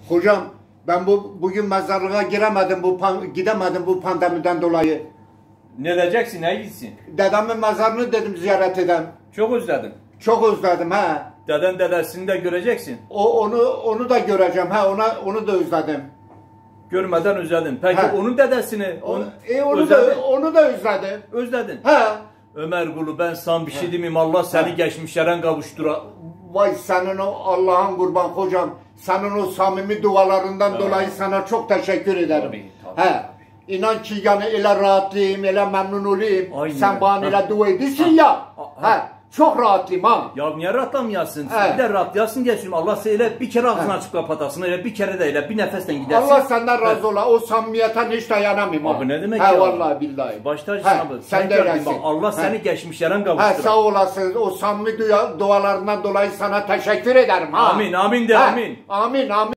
Hocam ben bugün mezarlığa giremedim, gidemedim bu pandemiden dolayı. Ne edeceksin, ne gitsin? Dedemin mezarını dedim ziyaret edem. Çok özledim. Çok özledim ha. Deden dedesini de göreceksin. Onu da göreceğim ha, onu da özledim. Görmeden özledin. Peki Ha. onun dedesini onu da özledim. Özledin. Ha. Ömer Kulu, ben sana bir şey diyeyim, Allah seni geçmişlere kavuştura. Vay senin o Allah'ın kurban hocam. Senin o samimi dualarından dolayı sana çok teşekkür ederim. Tabii. He. İnan ki yani öyle rahatlayayım, öyle memnun olayım. Aynen. Sen bana öyle dua ediyorsun ya. He. Çok rahatlayayım ha. Ya niye rahatlamayasın? He. Bir de rahatlayasın geçsin. Allah seni bir kere ağzını açıp kapatasın. Öyle bir kere de öyle bir nefesten gidersin. Allah senden razı ola. O samimiyetten hiç dayanamayayım. Abi ne demek ya? ya? Vallahi billahi. Başta abi. Sen de öylesin. Allah seni geçmişlere kavuşturur. He, sağ olasın. O samimi dualarından dolayı sana teşekkür ederim ha. Amin, amin de amin. Amin, amin.